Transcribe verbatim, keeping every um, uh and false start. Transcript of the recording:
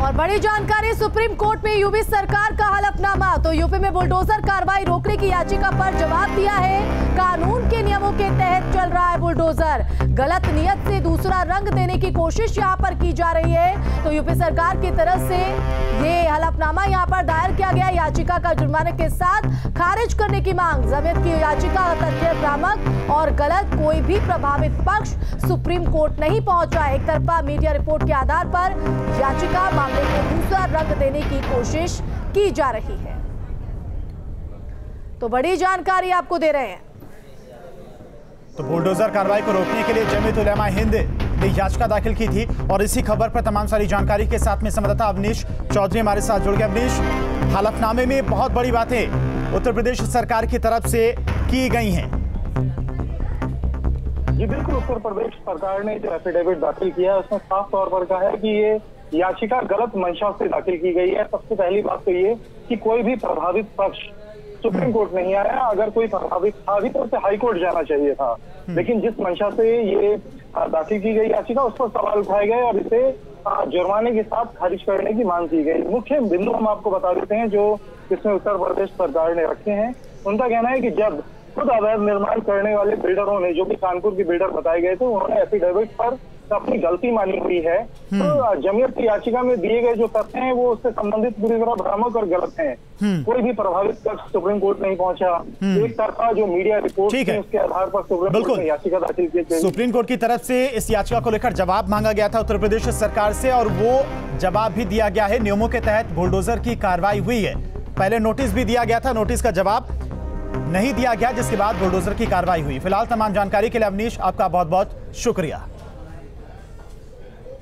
और बड़ी जानकारी, सुप्रीम कोर्ट में यूपी सरकार का हलफनामा। तो यूपी में बुलडोजर कार्रवाई रोकने की याचिका पर जवाब दिया है। कानून के नियमों के तहत चल रहा है बुलडोजर। गलत नियत से दूसरा रंग देने की कोशिश यहां पर की जा रही है। तो यूपी सरकार की तरफ से ये हलफनामा यहां पर दायर किया गया। याचिका का जुर्माने के साथ खारिज करने की मांग। जमीयत की याचिका तथ्य भ्रामक और गलत, कोई भी प्रभावित पक्ष सुप्रीम कोर्ट नहीं पहुंचा। एक तरफा मीडिया रिपोर्ट के आधार पर याचिका मामले को दूसरा रंग देने की कोशिश की जा रही है। तो बड़ी जानकारी आपको दे रहे हैं। तो बुलडोजर कार्रवाई को रोकने के लिए जमीयत उलेमा हिंद ने याचिका दाखिल की थी और इसी खबर पर तमाम सारी जानकारी के साथ में संवाददाता अवनीश चौधरी हमारे साथ जुड़ गए। अवनीश, हलफनामे में बहुत बड़ी बातें उत्तर प्रदेश सरकार की तरफ से की गई हैं। जी बिल्कुल, उत्तर प्रदेश सरकार ने जो एफिडेविट दाखिल किया है उसमें साफ तौर पर कहा है कि ये याचिका गलत मंशा से दाखिल की गई है। सबसे पहली बात तो ये कि कोई भी प्रभावित पक्ष सुप्रीम कोर्ट नहीं आया। अगर कोई प्रभावित था भी तो उसे हाई कोर्ट जाना चाहिए था। लेकिन जिस मंशा से ये दाखिल की गई याचिका उस पर सवाल उठाए गए और इसे जुर्माने के साथ खारिज करने की मांग की गई। मुख्य बिंदु हम आपको बता देते हैं जो इसमें उत्तर प्रदेश सरकार ने रखे हैं। उनका कहना है कि जब खुद अवैध निर्माण करने वाले बिल्डरों ने, जो कि कानपुर के बिल्डर बताए गए थे, उन्होंने एफिडेविट पर अपनी गलती मानी हुई है। तो जमीयत की याचिका में दिए गए जो तथ्य हैं वो उससे संबंधित पूरी तरह भ्रामक और गलत हैं। कोई भी प्रभावित पक्ष सुप्रीम कोर्ट नहीं पहुंचा। एक तरफा जो मीडिया रिपोर्ट है उसके आधार पर सुप्रीम कोर्ट ने याचिका दाखिल की थी। सुप्रीम कोर्ट की तरफ से इस याचिका को लेकर जवाब मांगा गया था उत्तर प्रदेश सरकार से और वो जवाब भी दिया गया है। नियमों के तहत बुलडोजर की कार्रवाई हुई है। पहले नोटिस भी दिया गया था, नोटिस का जवाब नहीं दिया गया, जिसके बाद बुलडोजर की कार्रवाई हुई। फिलहाल तमाम जानकारी के लिए अवनीश आपका बहुत बहुत शुक्रिया।